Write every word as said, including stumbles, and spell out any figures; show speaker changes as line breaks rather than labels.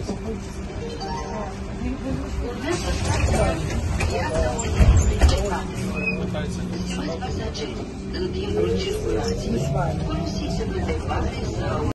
Urmează stația Piața Unirii Principale. Stimați pasageri, în timpul circulației, folosiți-vă de pare sau